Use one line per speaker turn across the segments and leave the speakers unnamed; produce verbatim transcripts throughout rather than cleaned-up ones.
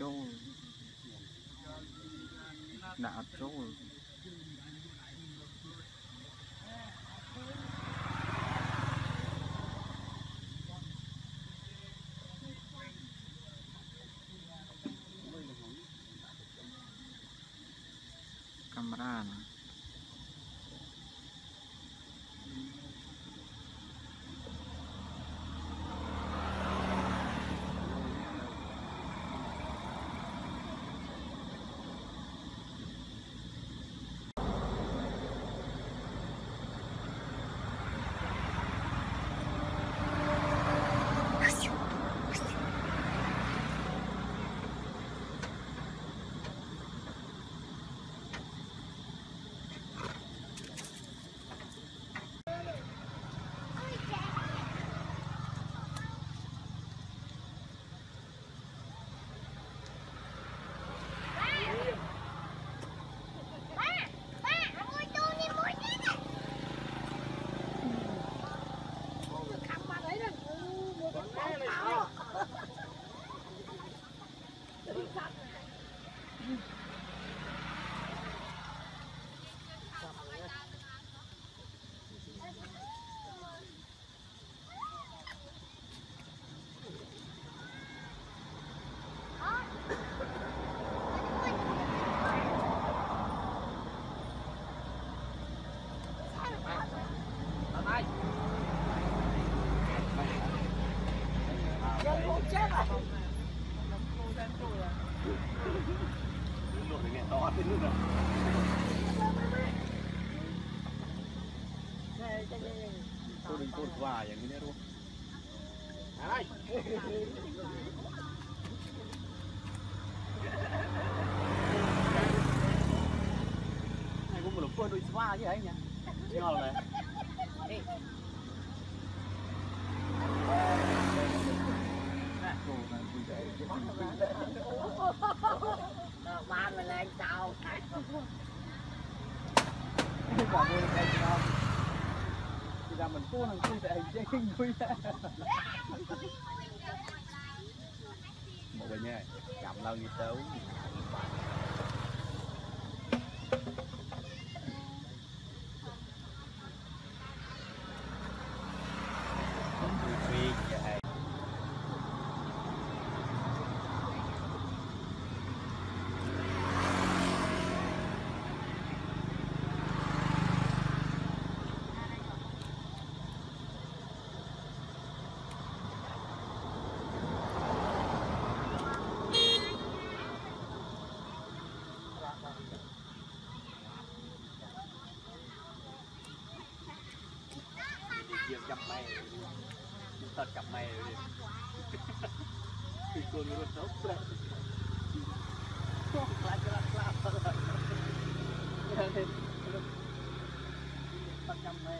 trâu đã trâu camera này. Tôi đừng cột vảiอย่างนี้luôn. Này. Này cũng một cột đôi xoa chứ ấy nhỉ? Ngon rồi. Đi. Nè, cô này vui vẻ.
Ba mình lên tàu.
Quả vui lên tàu. Thì là mình cố năng vui vẻ chứ không vui. Một bên nha, cầm lâu như tấu. Cặp mày, tật cặp mày rồi. Thì cô nó tốt rồi. Lại cái lát lát rồi. Tật cặp mày.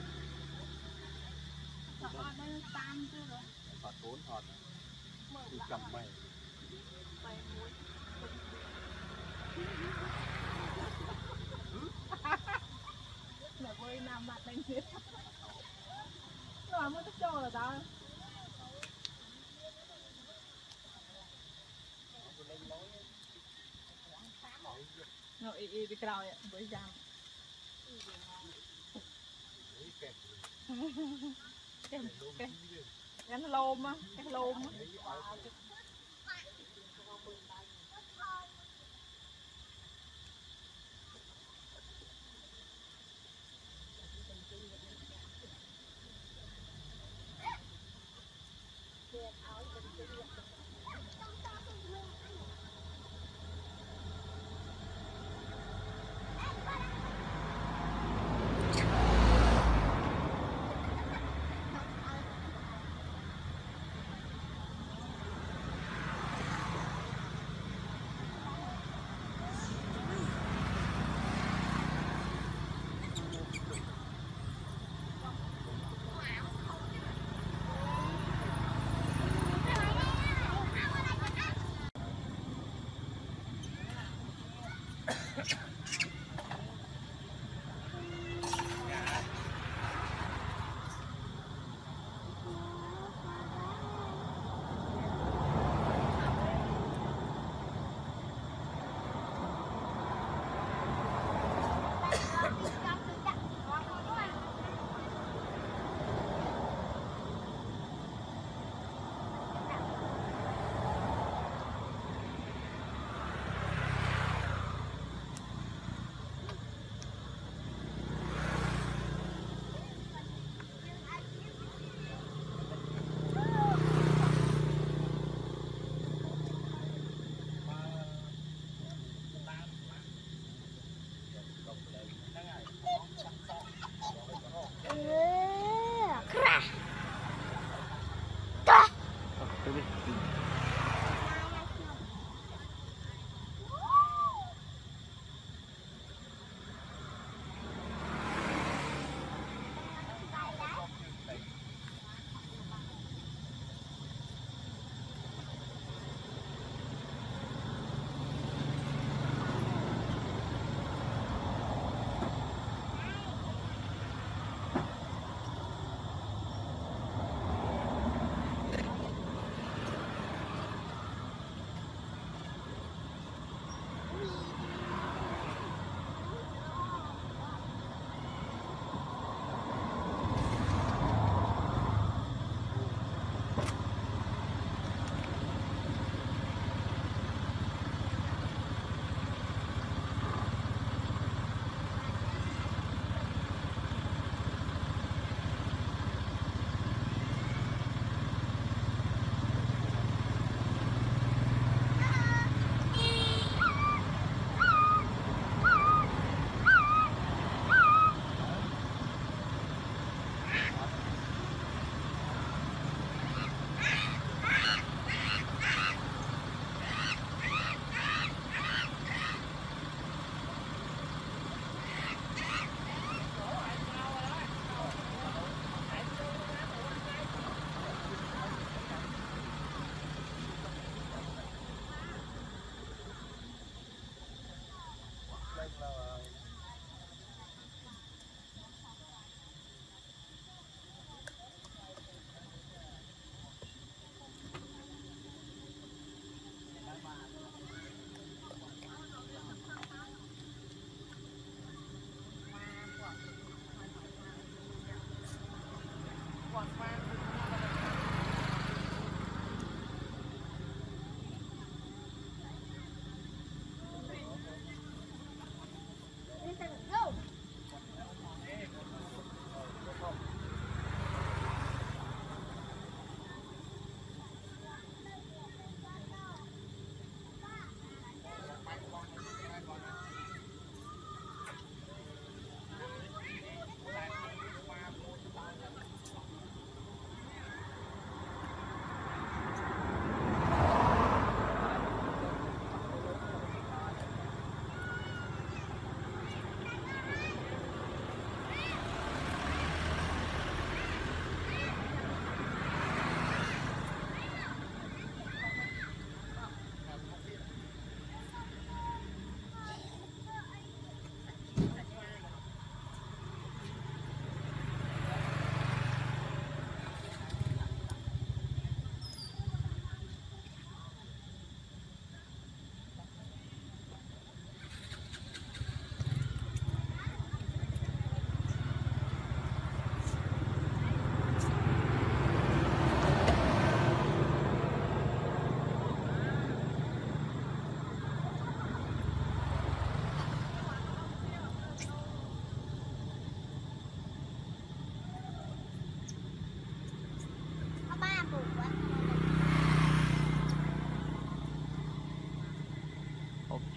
Tật nó tan chưa rồi. Tật bốn thọt. Thì cặp mày. Là bơi nằm mặt đánh chết. Rồi mới thích cho là tao. Nó y y đi cái đầu vậy, với răng. Cái cái cái lôm á, cái lôm á.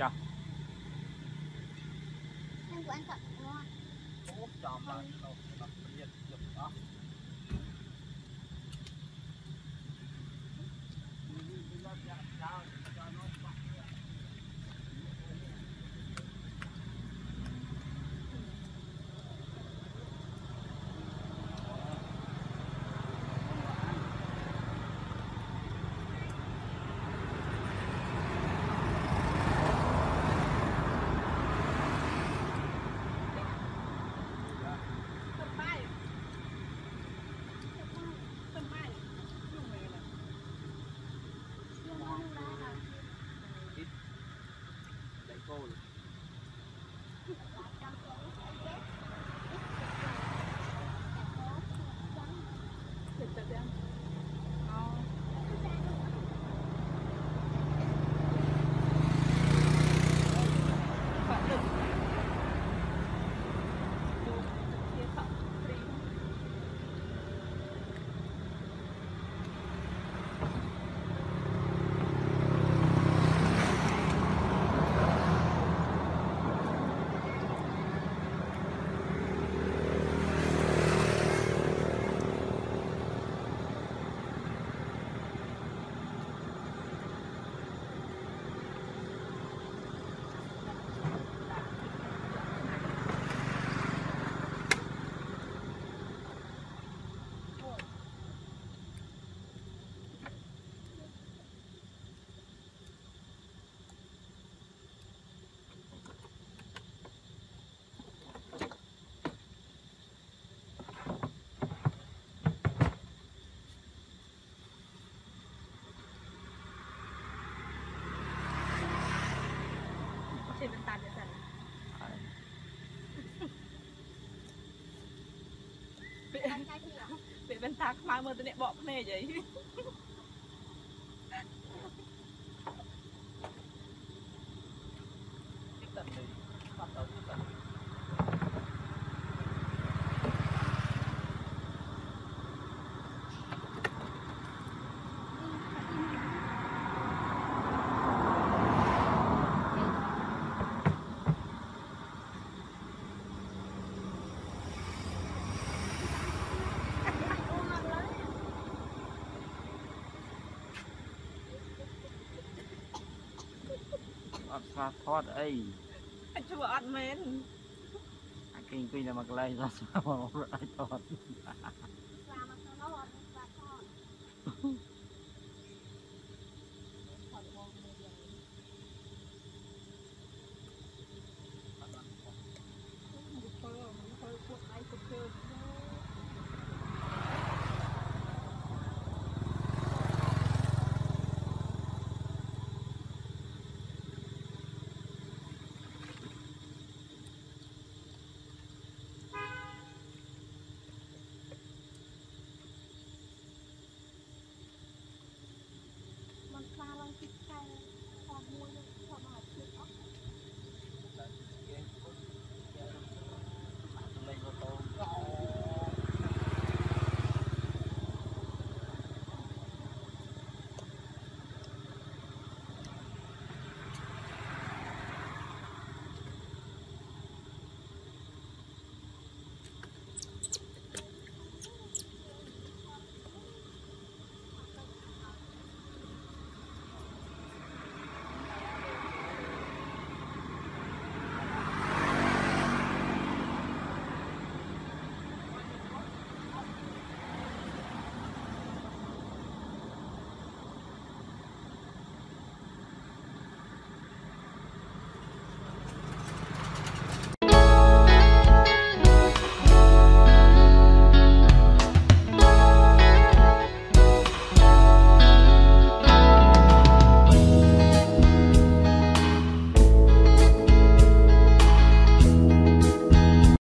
chọc
nhưng của anh thật ngon
chọc là nó nó nhiệt được đó
trên bên tàn vậy dần bị bên tàn mai mơ tôi nè bỏ cái này vậy
tận đi bắt đầu cái tận
Sa thoát ấy
anh chưa ăn mến
anh kinh quy là mặc lấy ra sao mà ai thoát